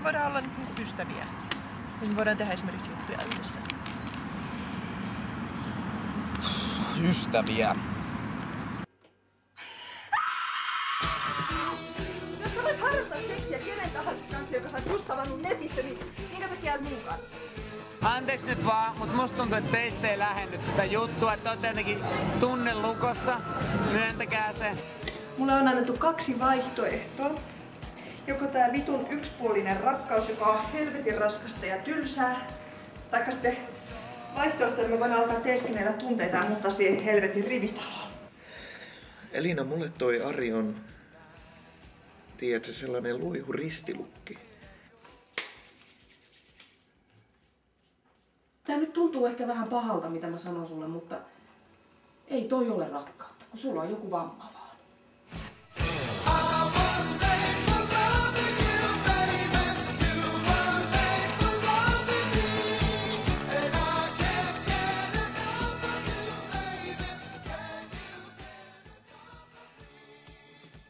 voidaan olla niin ystäviä. Ja me voidaan tehdä esimerkiksi juttuja yhdessä. Ystäviä. Jos sä voit harrastaa seksiä kenen tahansa kanssa, joka sä oot just tavannut netissä, niin minkä takia oot mun kanssa? Anteeksi nyt vaan, mutta musta tuntuu, että teistä ei lähennyt sitä juttua, että olette jotenkin tunnelukossa. Myöntäkää se. Mulle on annettu 2 vaihtoehtoa. Joko tää vitun yksipuolinen rakkaus, joka on helvetin raskasta ja tylsää, taikka sitten vaihtoehto, että me voidaan alkaa teeskennellä tunteita ja muuttaa siihen helvetin rivitaloon. Elina, mulle toi Ari on, tiedätkö, sellainen luihu ristilukki. Tää nyt tuntuu ehkä vähän pahalta, mitä mä sanon sulle, mutta ei toi ole rakkautta, kun sulla on joku vamma.